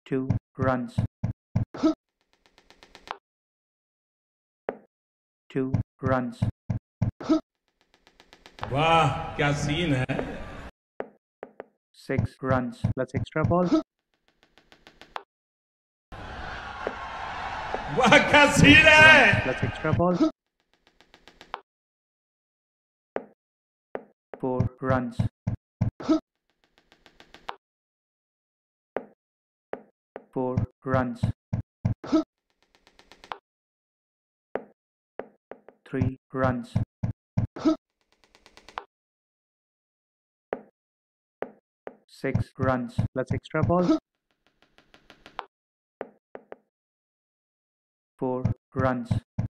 2 runs, 2 runs, वाह क्या scene है 6 runs. Let's extra ball. वाह क्या सीन है Let's extra ball. 4 runs, 4 runs, 3 runs, 6 runs. Let's extra ball. 4 runs,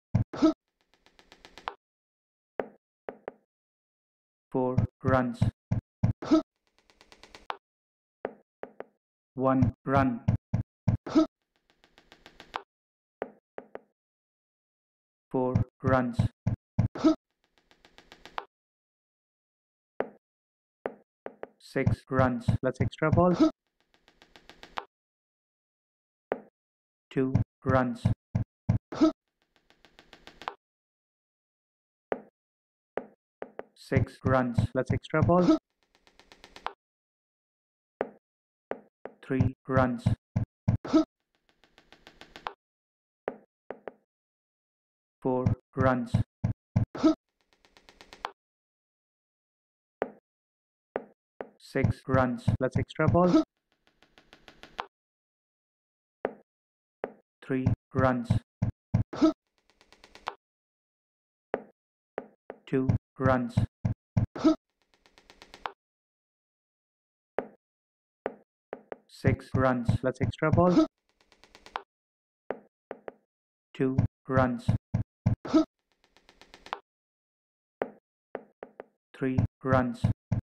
4 runs, 1 run, 4 runs, 6 runs. Let's extra ball. 2 runs, 6 runs. Let's extra ball. 3 runs, 4 runs, 6 runs. Let's extra ball. 3 runs, 2 runs, 6 runs. Let's extra ball. 2 runs, 3 runs,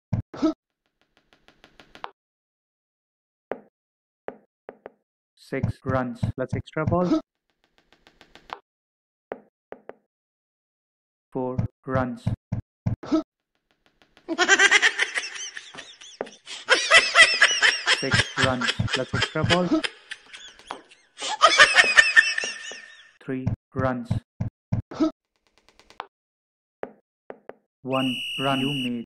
6 runs. Let's extra ball. 4 runs, 6 runs. Let's extra ball. 3 runs, 1 run. You made